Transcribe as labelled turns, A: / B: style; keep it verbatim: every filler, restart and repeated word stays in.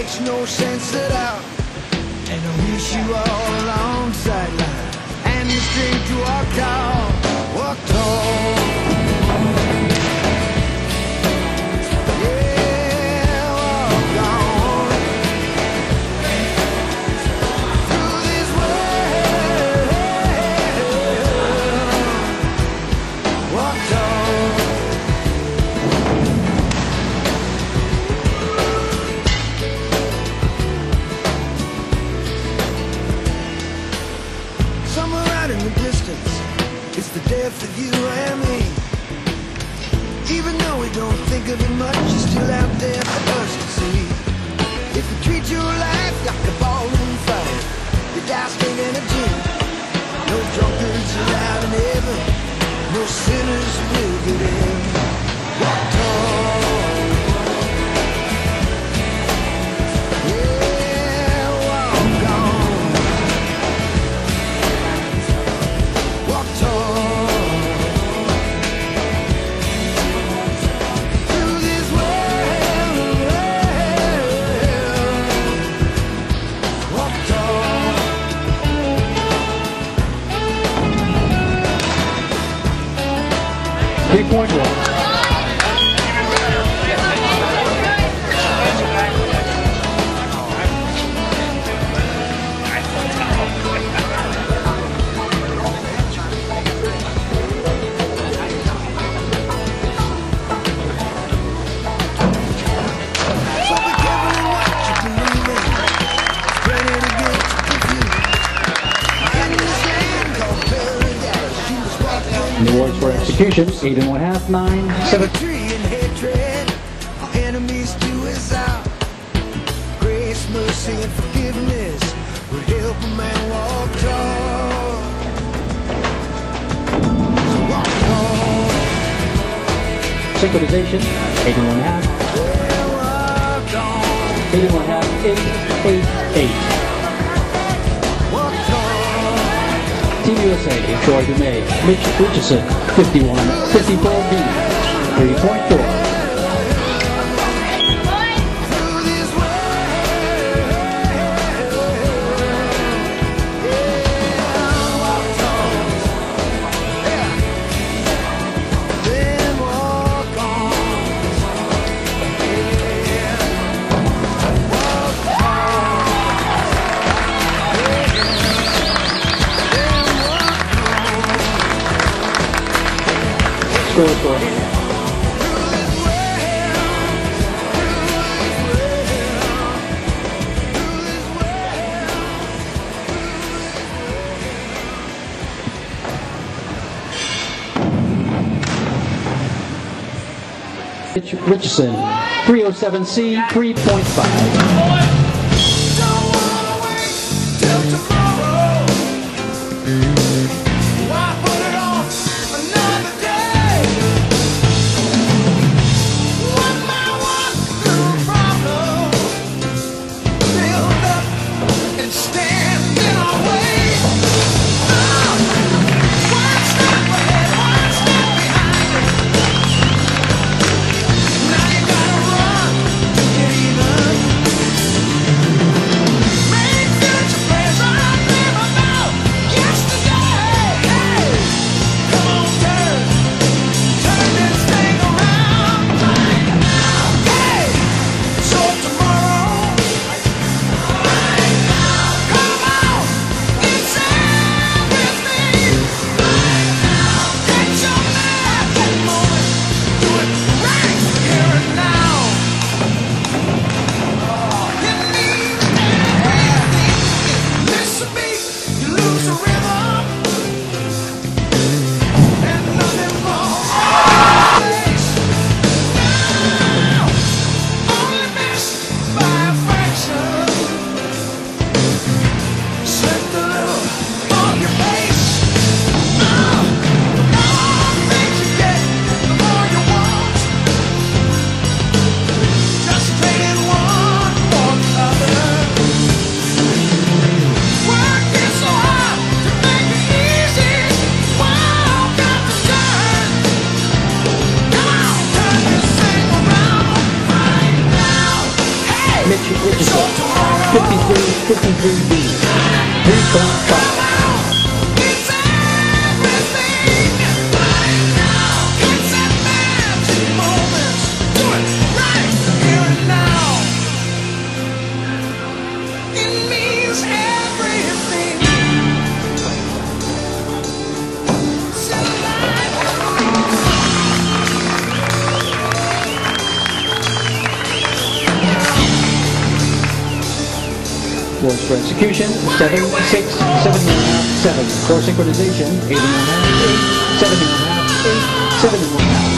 A: makes no sense at all. And I wish you all along sideline and the strength to walk tall, walk tall. It's the death of you and me. Even though we don't think of it much, you're still out there for us to see. If you treat your life like a ballroom fight, you die stinging a gin. No drunkards allowed in heaven, no sinners will get in. Walk tall.
B: Three-point one. And the awards for execution, eight and one half, nine, seven.
A: Our enemies do us out. Grace, mercy, and forgiveness will help a man walk tall. Walk tall.
B: Synchronization, eight and one half. Eight and one half, eight, eight, eight. Team U S A, Troy Dumais, Mitch Richeson, fifty-one fifty-four B, three-point four. Score, score. Mitch Richeson, three oh seven C, three point five. fifty-three B, three point five. Words for execution, seven, six, seven and a half, seven. For synchronization, eight and a half, eight, seven and a half, eight, seven and a half.